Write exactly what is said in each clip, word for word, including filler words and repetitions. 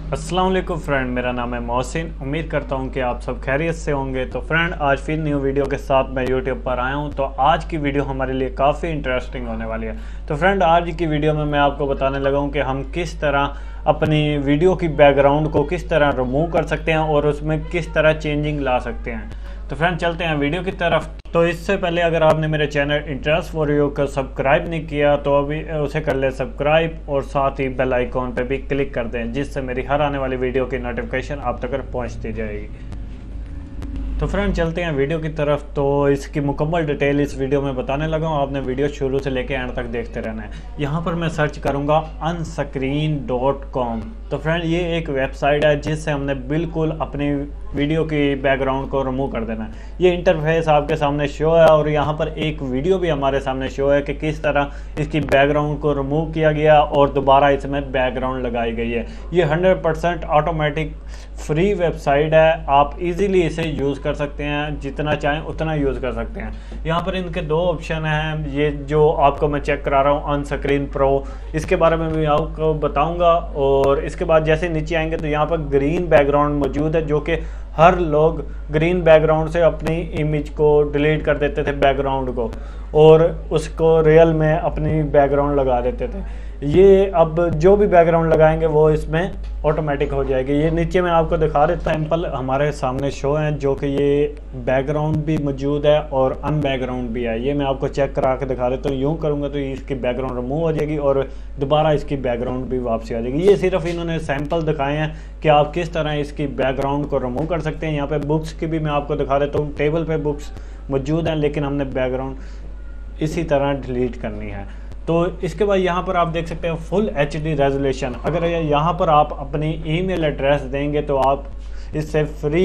अस्सलाम वालेकुम फ्रेंड, मेरा नाम है मोहसिन। उम्मीद करता हूँ कि आप सब खैरियत से होंगे। तो फ्रेंड, आज फिर न्यू वीडियो के साथ मैं यूट्यूब पर आया हूँ। तो आज की वीडियो हमारे लिए काफ़ी इंटरेस्टिंग होने वाली है। तो फ्रेंड, आज की वीडियो में मैं आपको बताने लगा हूँ कि हम किस तरह अपनी वीडियो की बैकग्राउंड को किस तरह रिमूव कर सकते हैं और उसमें किस तरह चेंजिंग ला सकते हैं। तो फ्रेंड, चलते हैं वीडियो की तरफ। तो इससे पहले अगर आपने मेरे चैनल इंटरेस्ट फॉर यू को सब्सक्राइब नहीं किया तो अभी उसे कर ले सब्सक्राइब और साथ ही बेल आइकॉन पे भी क्लिक कर दें, जिससे मेरी हर आने वाली वीडियो की नोटिफिकेशन आप तक पहुंचती जाएगी। तो फ्रेंड, चलते हैं वीडियो की तरफ। तो इसकी मुकम्मल डिटेल इस वीडियो में बताने लगा हूँ, आपने वीडियो शुरू से लेकर एंड तक देखते रहना है। यहाँ पर मैं सर्च करूँगा अनस्क्रीन डॉट कॉम। तो फ्रेंड, ये एक वेबसाइट है जिससे हमने बिल्कुल अपनी वीडियो की बैकग्राउंड को रिमूव कर देना है। ये इंटरफेस आपके सामने शो है और यहाँ पर एक वीडियो भी हमारे सामने शो है कि किस तरह इसकी बैकग्राउंड को रिमूव किया गया और दोबारा इसमें बैकग्राउंड लगाई गई है। ये hundred percent automatic free website है, आप इजीली इसे यूज़ कर सकते हैं, जितना चाहें उतना यूज़ कर सकते हैं। यहाँ पर इनके दो ऑप्शन हैं, ये जो आपको मैं चेक करा रहा हूँ अनस्क्रीन प्रो, इसके बारे में भी आपको बताऊँगा। और इसके बाद जैसे नीचे आएंगे तो यहाँ पर ग्रीन बैकग्राउंड मौजूद है, जो कि हर लोग ग्रीन बैकग्राउंड से अपनी इमेज को डिलीट कर देते थे बैकग्राउंड को, और उसको रियल में अपनी बैकग्राउंड लगा देते थे। ये अब जो भी बैकग्राउंड लगाएंगे वो इसमें ऑटोमेटिक हो जाएगी। ये नीचे मैं आपको दिखा देता हूँ, सैंपल हमारे सामने शो हैं, जो कि ये बैकग्राउंड भी मौजूद है और अन बैकग्राउंड भी है। ये मैं आपको चेक करा के दिखा देता हूँ। यूँ करूँगा तो इसकी बैकग्राउंड रिमूव हो जाएगी और दोबारा इसकी बैकग्राउंड भी वापसी आ जाएगी। ये सिर्फ इन्होंने सैंपल दिखाए हैं कि आप किस तरह इसकी बैकग्राउंड को रिमूव कर सकते हैं। यहाँ पे बुक्स की भी मैं आपको दिखा देता हूँ, टेबल पे बुक्स मौजूद हैं, लेकिन हमने बैकग्राउंड इसी तरह डिलीट करनी है। तो इसके बाद यहाँ पर आप देख सकते हैं फुल एच डी रेजोल्यूशन। अगर यहाँ पर आप अपनी ईमेल एड्रेस देंगे तो आप इससे फ्री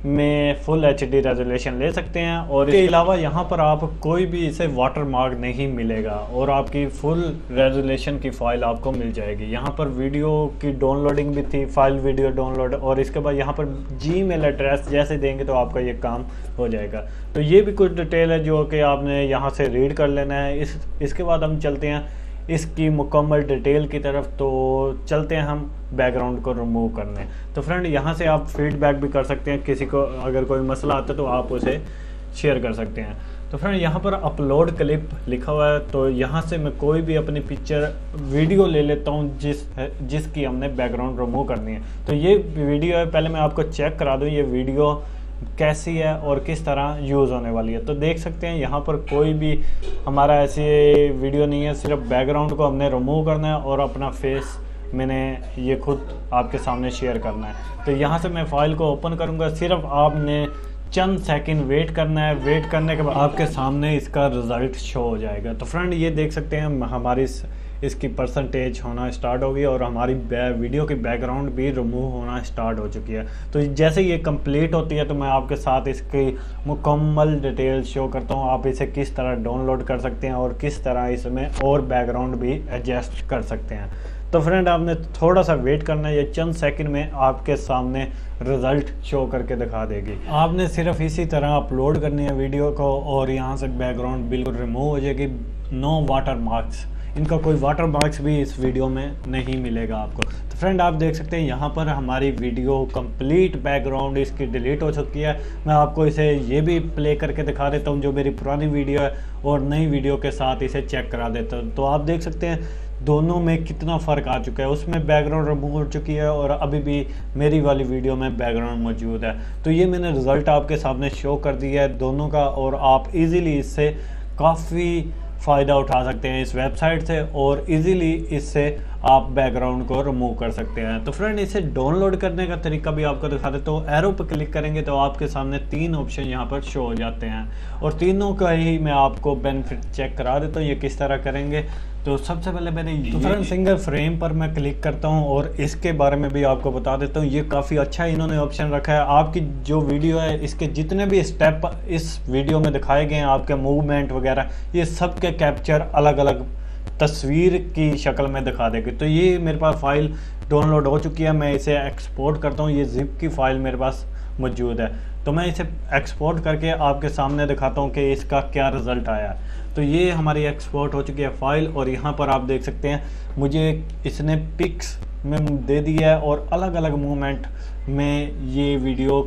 में फुल एच डी रेजोल्यूशन ले सकते हैं। और इसके अलावा यहाँ पर आप कोई भी इसे वाटर मार्क नहीं मिलेगा और आपकी फुल रेजोल्यूशन की फ़ाइल आपको मिल जाएगी। यहाँ पर वीडियो की डाउनलोडिंग भी थी, फाइल वीडियो डाउनलोड। और इसके बाद यहाँ पर जी मेल एड्रेस जैसे देंगे तो आपका ये काम हो जाएगा। तो ये भी कुछ डिटेल है जो कि आपने यहाँ से रीड कर लेना है। इस इसके बाद हम चलते हैं इसकी मुकम्मल डिटेल की तरफ। तो चलते हैं हम बैकग्राउंड को रिमूव करने। तो फ्रेंड, यहाँ से आप फीडबैक भी कर सकते हैं, किसी को अगर कोई मसला आता है तो आप उसे शेयर कर सकते हैं। तो फ्रेंड, यहाँ पर अपलोड क्लिप लिखा हुआ है, तो यहाँ से मैं कोई भी अपनी पिक्चर वीडियो ले लेता हूँ जिस जिसकी हमने बैकग्राउंड रिमूव करनी है। तो ये वीडियो है, पहले मैं आपको चेक करा दूँ ये वीडियो कैसी है और किस तरह यूज़ होने वाली है। तो देख सकते हैं यहाँ पर कोई भी हमारा ऐसे वीडियो नहीं है, सिर्फ बैकग्राउंड को हमने रिमूव करना है और अपना फेस मैंने ये खुद आपके सामने शेयर करना है। तो यहाँ से मैं फाइल को ओपन करूँगा, सिर्फ आपने चंद सेकंड वेट करना है। वेट करने के बाद आपके सामने इसका रिज़ल्ट शो हो जाएगा। तो फ्रेंड, ये देख सकते हैं हमारी इसकी परसेंटेज होना स्टार्ट हो गई और हमारी वीडियो की बैकग्राउंड भी रिमूव होना स्टार्ट हो चुकी है। तो जैसे ये कंप्लीट होती है तो मैं आपके साथ इसकी मुकम्मल डिटेल शो करता हूँ, आप इसे किस तरह डाउनलोड कर सकते हैं और किस तरह इसमें और बैकग्राउंड भी एडजस्ट कर सकते हैं। तो फ्रेंड, आपने थोड़ा सा वेट करना है, ये चंद सेकंड में आपके सामने रिज़ल्ट शो करके दिखा देगी। आपने सिर्फ इसी तरह अपलोड करनी है वीडियो को और यहाँ से बैकग्राउंड बिल्कुल रिमूव हो जाएगी। नो वाटर मार्क्स, इनका कोई वाटर मार्क्स भी इस वीडियो में नहीं मिलेगा आपको। तो फ्रेंड, आप देख सकते हैं यहाँ पर हमारी वीडियो कंप्लीट बैकग्राउंड इसकी डिलीट हो चुकी है। मैं आपको इसे ये भी प्ले करके दिखा देता हूँ, जो मेरी पुरानी वीडियो है और नई वीडियो के साथ इसे चेक करा देता हूँ। तो आप देख सकते हैं दोनों में कितना फ़र्क आ चुका है। उसमें बैकग्राउंड रिमूव हो चुकी है और अभी भी मेरी वाली वीडियो में बैकग्राउंड मौजूद है। तो ये मैंने रिज़ल्ट आपके सामने शो कर दिया है दोनों का, और आप इजीली इससे काफ़ी फ़ायदा उठा सकते हैं इस वेबसाइट से और इजीली इससे आप बैकग्राउंड को रिमूव कर सकते हैं। तो फ्रेंड, इसे डाउनलोड करने का तरीका भी आपको दिखा देता हूँ। एरो पर क्लिक करेंगे तो आपके सामने तीन ऑप्शन यहाँ पर शो हो जाते हैं और तीनों का ही मैं आपको बेनिफिट चेक करा देता हूँ ये किस तरह करेंगे। तो सबसे पहले मैंने तो फ्रेंड सिंगल फ्रेम पर मैं क्लिक करता हूँ और इसके बारे में भी आपको बता देता हूँ। ये काफ़ी अच्छा इन्होंने ऑप्शन रखा है। आपकी जो वीडियो है इसके जितने भी स्टेप इस वीडियो में दिखाए गए हैं, आपके मूवमेंट वगैरह, ये सब के कैप्चर अलग अलग तस्वीर की शक्ल में दिखा देगी। तो ये मेरे पास फाइल डाउनलोड हो चुकी है, मैं इसे एक्सपोर्ट करता हूँ। ये जिप की फ़ाइल मेरे पास मौजूद है, तो मैं इसे एक्सपोर्ट करके आपके सामने दिखाता हूँ कि इसका क्या रिज़ल्ट आया। तो ये हमारी एक्सपोर्ट हो चुकी है फ़ाइल और यहाँ पर आप देख सकते हैं मुझे इसने पिक्स में दे दिया है और अलग अलग मूवमेंट में ये वीडियो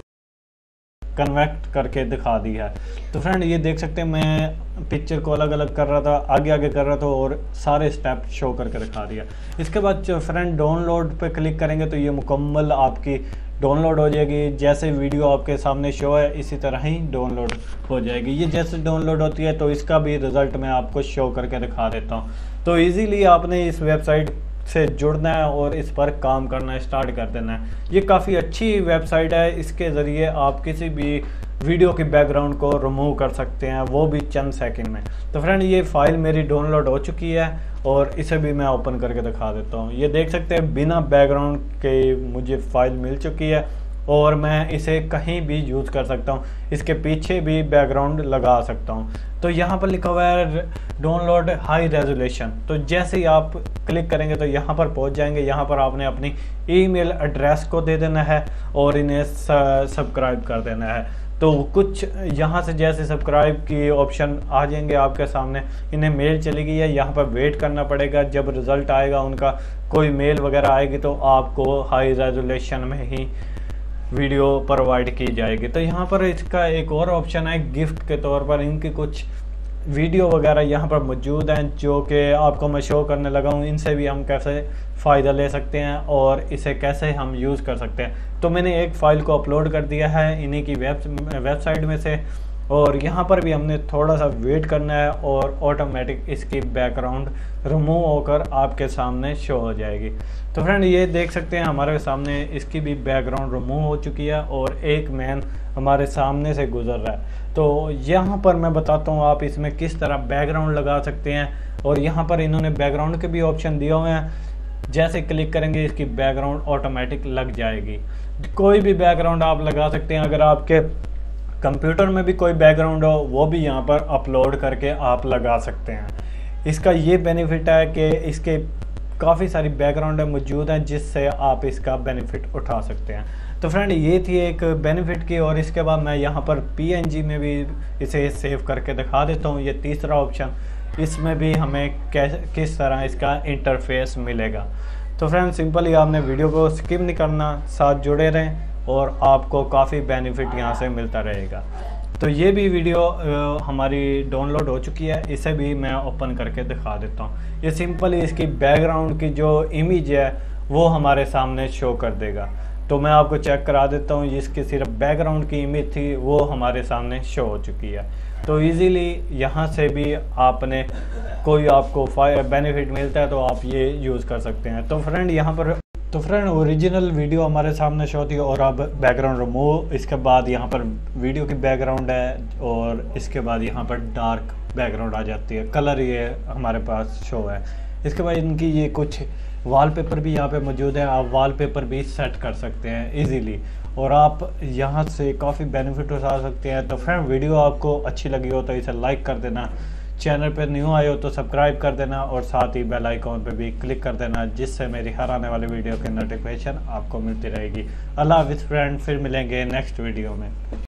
कन्वर्ट करके दिखा दी है। तो फ्रेंड ये देख सकते हैं मैं पिक्चर को अलग अलग कर रहा था, आगे आगे कर रहा था और सारे स्टेप शो करके दिखा दिया। इसके बाद फ्रेंड डाउनलोड पे क्लिक करेंगे तो ये मुकम्मल आपकी डाउनलोड हो जाएगी। जैसे वीडियो आपके सामने शो है इसी तरह ही डाउनलोड हो जाएगी। ये जैसे डाउनलोड होती है तो इसका भी रिज़ल्ट मैं आपको शो करके दिखा देता हूँ। तो ईज़िली आपने इस वेबसाइट से जुड़ना है और इस पर काम करना स्टार्ट कर देना है। ये काफ़ी अच्छी वेबसाइट है, इसके ज़रिए आप किसी भी वीडियो की बैकग्राउंड को रिमूव कर सकते हैं, वो भी चंद सेकंड में। तो फ्रेंड ये फ़ाइल मेरी डाउनलोड हो चुकी है और इसे भी मैं ओपन करके दिखा देता हूँ। ये देख सकते हैं बिना बैकग्राउंड के मुझे फ़ाइल मिल चुकी है और मैं इसे कहीं भी यूज़ कर सकता हूँ, इसके पीछे भी बैकग्राउंड लगा सकता हूँ। तो यहाँ पर लिखा हुआ है डाउनलोड हाई रेजोल्यूशन। तो जैसे ही आप क्लिक करेंगे तो यहाँ पर पहुँच जाएंगे। यहाँ पर आपने अपनी ईमेल एड्रेस को दे देना है और इन्हें सब्सक्राइब कर देना है। तो कुछ यहाँ से जैसे सब्सक्राइब की ऑप्शन आ जाएंगे आपके सामने, इन्हें मेल चली गई है, यहाँ पर वेट करना पड़ेगा। जब रिज़ल्ट आएगा उनका कोई मेल वगैरह आएगी तो आपको हाई रेजोल्यूशन में ही वीडियो प्रोवाइड की जाएगी। तो यहाँ पर इसका एक और ऑप्शन है गिफ्ट के तौर पर, इनकी कुछ वीडियो वगैरह यहाँ पर मौजूद हैं जो कि आपको मैं शो करने लगा हूँ। इनसे भी हम कैसे फ़ायदा ले सकते हैं और इसे कैसे हम यूज़ कर सकते हैं। तो मैंने एक फ़ाइल को अपलोड कर दिया है इन्हीं की वेब वेबसाइट में से और यहाँ पर भी हमने थोड़ा सा वेट करना है और ऑटोमेटिक इसकी बैकग्राउंड रिमूव होकर आपके सामने शो हो जाएगी। तो फ्रेंड ये देख सकते हैं हमारे सामने इसकी भी बैकग्राउंड रिमूव हो चुकी है और एक मैन हमारे सामने से गुजर रहा है। तो यहाँ पर मैं बताता हूँ आप इसमें किस तरह बैकग्राउंड लगा सकते हैं और यहाँ पर इन्होंने बैकग्राउंड के भी ऑप्शन दिए हुए हैं। जैसे क्लिक करेंगे इसकी बैकग्राउंड ऑटोमेटिक लग जाएगी। कोई भी बैकग्राउंड आप लगा सकते हैं। अगर आपके कंप्यूटर में भी कोई बैकग्राउंड हो वो भी यहाँ पर अपलोड करके आप लगा सकते हैं। इसका ये बेनिफिट है कि इसके काफ़ी सारी बैकग्राउंड मौजूद हैं जिससे आप इसका बेनिफिट उठा सकते हैं। तो फ्रेंड ये थी एक बेनिफिट की और इसके बाद मैं यहाँ पर पीएनजी में भी इसे सेव करके दिखा देता हूँ। ये तीसरा ऑप्शन, इसमें भी हमें किस तरह इसका इंटरफेस मिलेगा। तो फ्रेंड सिंपल ही आपने वीडियो को स्किप नहीं करना, साथ जुड़े रहें और आपको काफ़ी बेनिफिट यहाँ से मिलता रहेगा। तो ये भी वीडियो हमारी डाउनलोड हो चुकी है, इसे भी मैं ओपन करके दिखा देता हूँ। ये सिंपल ही इसकी बैकग्राउंड की जो इमेज है वो हमारे सामने शो कर देगा। तो मैं आपको चेक करा देता हूँ, इसकी सिर्फ बैकग्राउंड की इमेज थी वो हमारे सामने शो हो चुकी है। तो इजीली यहाँ से भी आपने कोई आपको बेनिफिट मिलता है तो आप ये यूज़ कर सकते हैं। तो फ्रेंड यहाँ पर तो फ्रेंड ओरिजिनल वीडियो हमारे सामने शो होती है और अब बैकग्राउंड रिमूव, इसके बाद यहाँ पर वीडियो की बैकग्राउंड है और इसके बाद यहाँ पर डार्क बैकग्राउंड आ जाती है, कलर ये हमारे पास शो है। इसके बाद इनकी ये कुछ वॉलपेपर भी यहाँ पे मौजूद है, आप वॉलपेपर भी सेट कर सकते हैं इजीली और आप यहाँ से काफ़ी बेनिफिट उठा सकते हैं। तो फ्रेंड वीडियो आपको अच्छी लगी हो तो इसे लाइक कर देना, चैनल पर न्यू आए हो तो सब्सक्राइब कर देना और साथ ही बेल आइकॉन पे भी क्लिक कर देना जिससे मेरी हर आने वाली वीडियो की नोटिफिकेशन आपको मिलती रहेगी। अल्लाह हाफिज़ फ्रेंड, फिर मिलेंगे नेक्स्ट वीडियो में।